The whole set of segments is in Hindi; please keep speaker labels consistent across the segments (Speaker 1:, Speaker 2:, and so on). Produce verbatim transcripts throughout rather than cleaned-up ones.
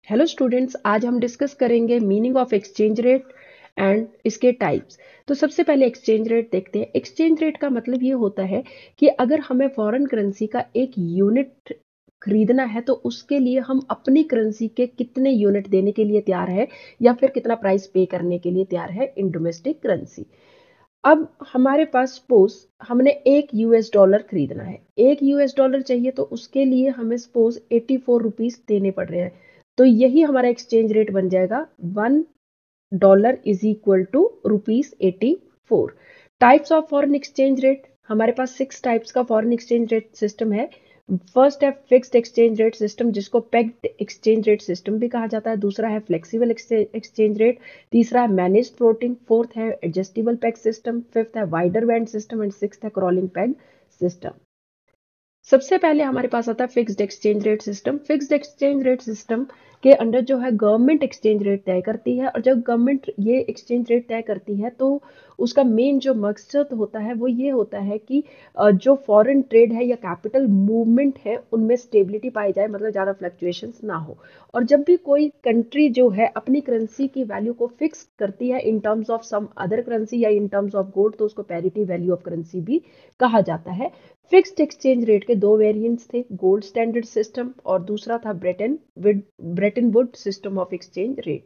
Speaker 1: हेलो स्टूडेंट्स, आज हम डिस्कस करेंगे meaning of exchange rate and इसके टाइप्स। तो सबसे पहले एक्सचेंज रेट देखते हैं। एक्सचेंज रेट का मतलब ये होता है कि अगर हमें फॉरेन करेंसी का एक यूनिट खरीदना है तो उसके लिए हम अपनी करेंसी के कितने यूनिट देने के लिए तैयार है या फिर कितना प्राइस पे करने के लिए तैयार है इन डोमेस्टिक करेंसी। अब हमारे पास सपोज हमने एक यूएस डॉलर खरीदना है, एक यूएस डॉलर चाहिए तो उसके लिए हमें सपोज एटी फोर रुपीज देने पड़ रहे हैं। तो यही हमारा एक्सचेंज रेट बन जाएगा, one dollar is equal to rupees eighty four. Types of foreign exchange rate, हमारे पास सिक्स टाइप्स का फॉरेन एक्सचेंज रेट सिस्टम है। फर्स्ट है फिक्स्ड एक्सचेंज रेट सिस्टम, जिसको पेग्ड एक्सचेंज रेट सिस्टम भी कहा जाता है। दूसरा है फ्लेक्सिबल एक्सचेंज रेट। तीसरा है मैनेज फ्लोटिंग। फोर्थ है एडजस्टेबल पेग सिस्टम। फिफ्थ है wider band system and sixth है क्रॉलिंग पेग सिस्टम। सबसे पहले हमारे पास आता है fixed exchange rate system. Fixed exchange rate system के अंडर जो है गवर्नमेंट एक्सचेंज रेट तय करती है, और जब गवर्नमेंट ये एक्सचेंज रेट तय करती है तो उसका मेन जो मकसद होता है वो ये होता है कि अ, जो फॉरेन ट्रेड है या कैपिटल मूवमेंट है उनमें स्टेबिलिटी पाई जाए, मतलब ज़्यादा फ्लक्चुएशंस ना हो। और जब भी कोई कंट्री जो है अपनी करेंसी की वैल्यू को फिक्स करती है in terms of some other currency या इन टर्म्स ऑफ गोल्ड, तो उसको पैरिटी वैल्यू ऑफ करेंसी भी कहा जाता है। फिक्स्ड एक्सचेंज रेट के दो वेरिएंट्स थे, गोल्ड स्टैंडर्ड सिस्टम और दूसरा था Bretton with Bretton Wood system of exchange rate.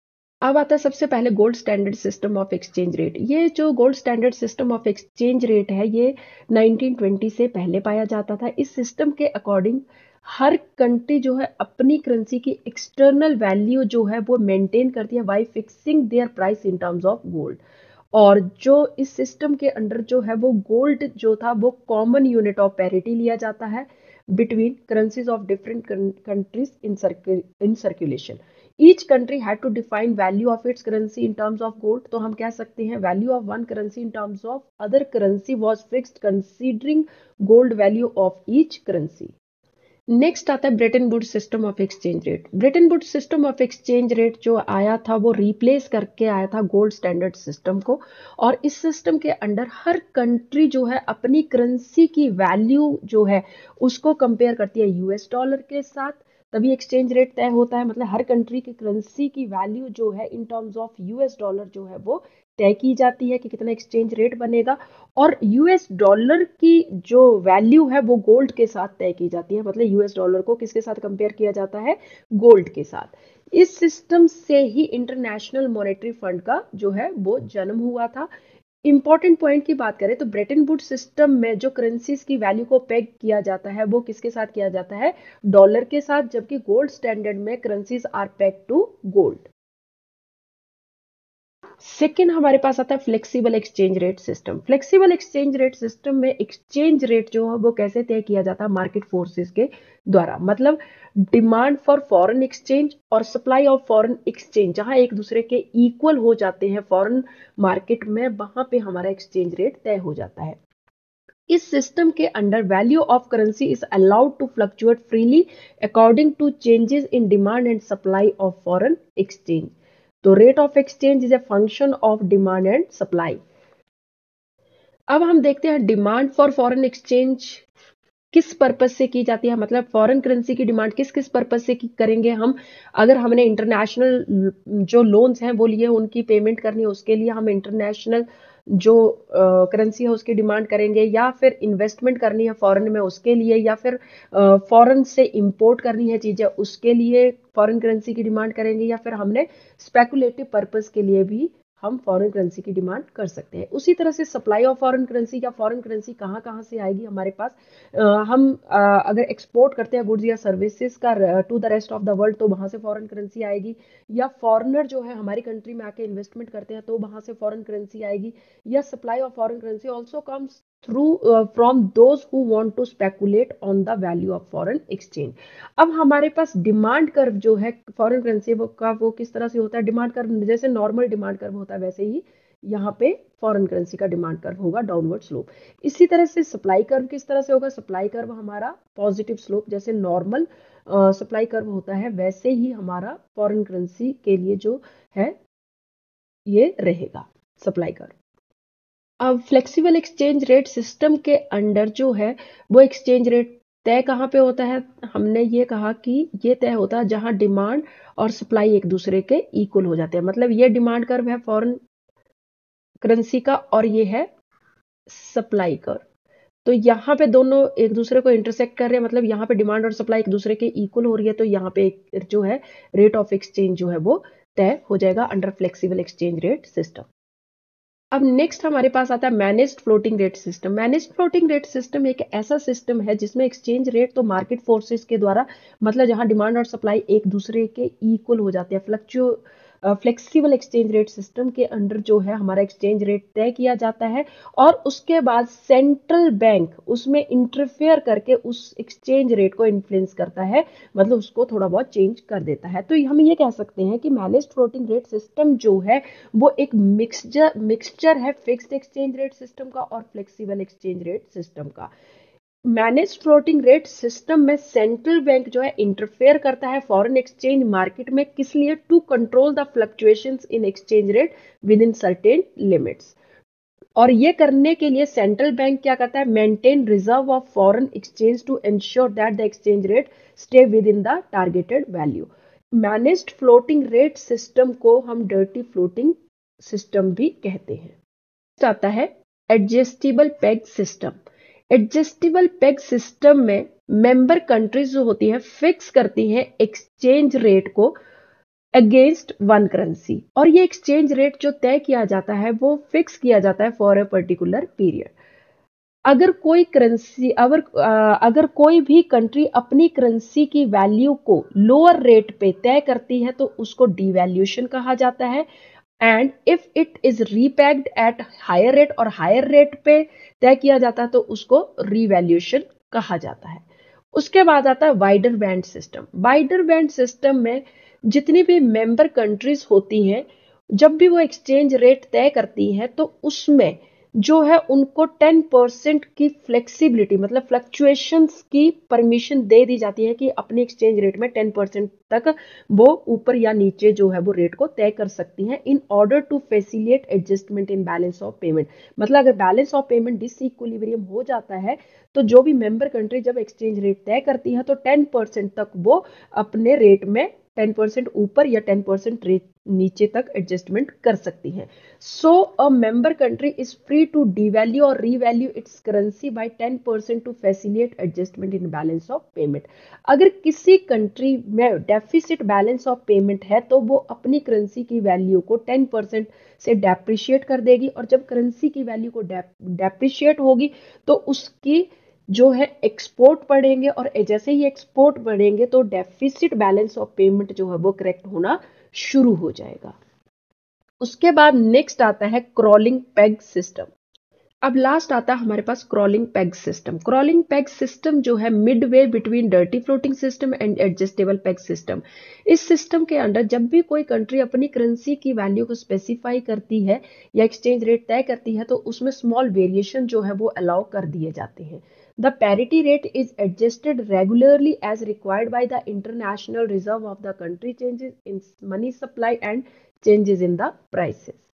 Speaker 1: अब आता है सबसे पहले gold standard system of exchange rate. ये जो gold standard system of exchange rate है ये नाइनटीन ट्वेंटी से पहले पाया जाता था। इस सिस्टम के अकॉर्डिंग हर कंट्री जो है अपनी करेंसी की एक्सटर्नल वैल्यू जो है वो मेंटेन करती है by fixing their price in terms of gold. और जो इस सिस्टम के अंडर जो है वो गोल्ड जो था वो कॉमन यूनिट ऑफ पैरिटी लिया जाता है between currencies of different countries in in circulation. Each country had to define value of its currency in terms of gold. तो हम कह सकते हैं value of one currency in terms of other currency was fixed considering gold value of each currency. Next आता है Bretton Wood system of exchange rate. Bretton Wood system of exchange rate जो आया था वो रिप्लेस करके आया था गोल्ड स्टैंडर्ड सिस्टम को। और इस सिस्टम के अंडर हर कंट्री जो है अपनी करेंसी की वैल्यू जो है उसको कंपेयर करती है यूएस डॉलर के साथ, तभी एक्सचेंज रेट तय होता है। मतलब हर कंट्री की करेंसी की वैल्यू जो है in terms of US dollar जो है वो तय की जाती है कि कितना एक्सचेंज रेट बनेगा। और यूएस डॉलर की जो वैल्यू है वो गोल्ड के साथ तय की जाती है। मतलब यूएस डॉलर को किसके साथ कंपेयर किया जाता है? गोल्ड के साथ। इस सिस्टम से ही इंटरनेशनल मॉनेटरी फंड का जो है वो जन्म हुआ था। इंपॉर्टेंट पॉइंट की बात करें तो ब्रेटन वुड सिस्टम में जो करेंसीज की वैल्यू को पेग किया जाता है वो किसके साथ किया जाता है? डॉलर के साथ। जबकि गोल्ड स्टैंडर्ड में currencies are peg to gold. Second हमारे पास आता है flexible exchange rate system. Flexible exchange rate system में एक्सचेंज रेट जो है वो कैसे तय किया जाता है? मार्केट फोर्सेस के द्वारा। मतलब डिमांड फॉर फॉरेन एक्सचेंज और सप्लाई ऑफ फॉरेन एक्सचेंज जहां एक दूसरे के इक्वल हो जाते हैं फॉरेन मार्केट में, वहां पे हमारा एक्सचेंज रेट तय हो जाता है। इस सिस्टम के under value of currency is allowed to fluctuate freely according to changes in demand and supply of foreign exchange. तो rate of exchange is a function of demand and supply. अब हम देखते हैं डिमांड फॉर फॉरेन एक्सचेंज किस पर्पज से की जाती है। मतलब फॉरेन करेंसी की डिमांड किस किस पर्पज से की करेंगे हम? अगर हमने इंटरनेशनल जो लोन्स हैं वो लिए उनकी पेमेंट करनी है, उसके लिए हम इंटरनेशनल जो करेंसी है उसकी डिमांड करेंगे, या फिर इन्वेस्टमेंट करनी है फॉरेन में उसके लिए, या फिर फॉरेन से इंपोर्ट करनी है चीजें उसके लिए फॉरेन करेंसी की डिमांड करेंगे, या फिर हमने स्पेकुलेटिव पर्पज के लिए भी हम फॉरेन करेंसी की डिमांड कर सकते हैं। उसी तरह से सप्लाई ऑफ फॉरेन करेंसी या फॉरेन करेंसी कहाँ कहाँ से आएगी हमारे पास? अ, हम अ, अगर एक्सपोर्ट करते हैं गुड्स या सर्विसेज का to the rest of the world तो वहां से फॉरेन करेंसी आएगी। या फॉरेनर जो है हमारी कंट्री में आके इन्वेस्टमेंट करते हैं तो वहां से फॉरेन करेंसी आएगी। या supply of foreign currency also comes through from those who want to speculate on the value of foreign exchange. अब हमारे पास डिमांड कर्व जो है फॉरेन करेंसी वो का वो किस तरह से होता है? डिमांड कर्व जैसे नॉर्मल डिमांड कर्व होता है वैसे ही यहाँ पे फॉरेन करेंसी का डिमांड कर्व होगा डाउनवर्ड स्लोप। इसी तरह से सप्लाई कर्व किस तरह से होगा? सप्लाई कर्व हमारा पॉजिटिव स्लोप, जैसे नॉर्मल सप्लाई कर्व होता है वैसे ही हमारा फॉरेन करेंसी के लिए जो है ये रहेगा सप्लाई कर्व। अब फ्लेक्सिबल एक्सचेंज रेट सिस्टम के अंडर जो है वो एक्सचेंज रेट तय कहाँ पे होता है? हमने ये कहा कि ये तय होता है जहां डिमांड और सप्लाई एक दूसरे के इक्वल हो जाते हैं। मतलब ये डिमांड कर्व है फॉरेन करेंसी का और ये है सप्लाई कर्व। तो यहाँ पे दोनों एक दूसरे को इंटरसेक्ट कर रहे हैं, मतलब यहाँ पे डिमांड और सप्लाई एक दूसरे के इक्वल हो रही है, तो यहाँ पे एक जो है रेट ऑफ एक्सचेंज जो है वो तय हो जाएगा under flexible exchange rate system. अब नेक्स्ट हमारे पास आता है managed floating rate system. Managed floating rate system एक ऐसा सिस्टम है जिसमें एक्सचेंज रेट तो मार्केट फोर्सेस के द्वारा, मतलब जहां डिमांड और सप्लाई एक दूसरे के इक्वल हो जाते हैं, fluctua flexible exchange rate system के अंडर जो है हमारा एक्सचेंज रेट तय किया जाता है और उसके बाद सेंट्रल बैंक उसमें इंटरफेयर करके उस एक्सचेंज रेट को इन्फ्लुएंस करता है, मतलब उसको थोड़ा बहुत चेंज कर देता है। तो हम ये कह सकते हैं कि मैनेज्ड फ्लोटिंग रेट सिस्टम जो है वो एक मिक्सचर मिक्सचर है फिक्स्ड एक्सचेंज रेट सिस्टम का और फ्लेक्सिबल एक्सचेंज रेट सिस्टम का। मैनेज फ्लोटिंग रेट सिस्टम में सेंट्रल बैंक जो है इंटरफेयर करता है फॉरेन एक्सचेंज मार्केट में, किस लिए? To control the fluctuations in exchange rate within certain limits. और ये करने के लिए सेंट्रल बैंक क्या करता है? Maintain reserve of foreign exchange to ensure that the exchange rate stay within the targeted value. Managed floating rate system को हम डर्टी फ्लोटिंग सिस्टम भी कहते हैं। नेक्स्ट आता है adjustable peg system. Adjustable peg system में मेंबर कंट्रीज जो होती है फिक्स करती हैं एक्सचेंज रेट को अगेंस्ट वन करेंसी, और ये एक्सचेंज रेट जो तय किया जाता है वो फिक्स किया जाता है फॉर अ पर्टिकुलर पीरियड। अगर कोई करेंसी अगर अ, अगर कोई भी कंट्री अपनी करेंसी की वैल्यू को लोअर रेट पे तय करती है तो उसको डिवैल्यूएशन कहा जाता है। And if it is repegged at higher rate और हायर रेट पे तय किया जाता है तो उसको रिवैल्यूएशन कहा जाता है। उसके बाद आता है wider band system. Wider band system में जितनी भी मेंबर कंट्रीज होती हैं, जब भी वो एक्सचेंज रेट तय करती हैं तो उसमें जो है उनको टेन परसेंट की फ्लेक्सिबिलिटी, मतलब फ्लक्चुएशंस की परमिशन दे दी जाती है कि अपने एक्सचेंज रेट में टेन परसेंट तक वो ऊपर या नीचे जो है वो रेट को तय कर सकती हैं in order to facilitate adjustment in balance of payment. मतलब अगर बैलेंस ऑफ पेमेंट डिसइक्विलिब्रियम हो जाता है तो जो भी मेंबर कंट्री जब एक्सचेंज रेट तय करती है तो टेन परसेंट तक वो अपने रेट में टेन परसेंट ऊपर या टेन परसेंट रेट नीचे तक एडजस्टमेंट कर सकती हैं। So a member country is free to devalue और revalue its currency by ten percent to facilitate adjustment in balance of payment. अगर किसी कंट्री में डेफिसिट बैलेंस ऑफ पेमेंट है तो वो अपनी करेंसी की वैल्यू को टेन परसेंट से डेप्रिशिएट कर देगी, और जब करेंसी की वैल्यू को डेप्रिशिएट होगी तो उसकी जो है एक्सपोर्ट बढ़ेंगे, और जैसे ही एक्सपोर्ट बढ़ेंगे तो डेफिसिट बैलेंस ऑफ पेमेंट जो है वो करेक्ट होना शुरू हो जाएगा। उसके बाद नेक्स्ट आता है क्रॉलिंग पेग सिस्टम। अब लास्ट आता है हमारे पास crawling peg system. Crawling peg system जो है midway between dirty floating system and adjustable peg system. इस सिस्टम के अंडर जब भी कोई कंट्री अपनी करेंसी की वैल्यू को स्पेसिफाई करती है या एक्सचेंज रेट तय करती है तो उसमें स्मॉल वेरिएशन जो है वो अलाउ कर दिए जाते हैं। The parity rate is adjusted regularly as required by the international reserve of the country, changes in money supply and changes in the prices.